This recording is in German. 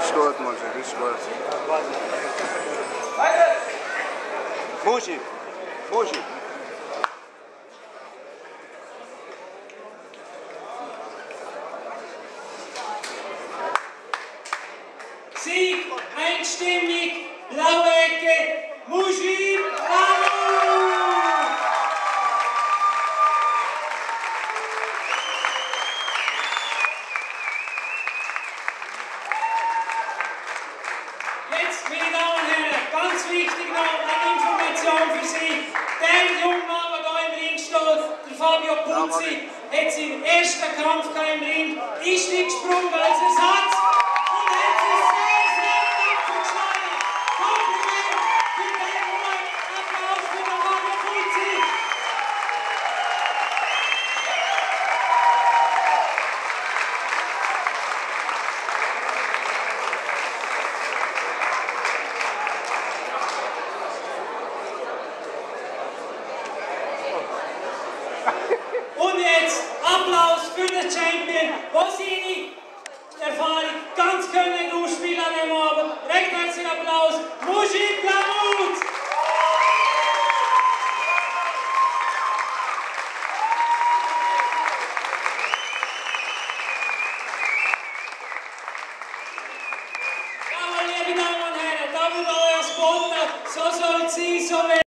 Ist gut, Moujib, ist gut. Moujib, Moujib. Sieg einstimmig, blaue Ecke, Moujib Laamouz! Jetzt, meine Damen und Herren, ganz wichtig noch eine Information für Sie. Der junge Mann, der hier im Ring steht, der Fabio Puzzi, hat seinen ersten Kampf im Ring, ist nicht gesprungen als Ersatz und hat sich sehr, sehr tapfer geschlagen. Kompliment für den Mann, Applaus für den Fabio Puzzi. Und jetzt Applaus für den Champion, der seine Erfahrung ganz können ausspielen an dem Abend. Recht herzlichen Applaus, Moujib Laamouz! Ja, meine lieben Damen und Herren, da wird euer Spot, so soll es sein, so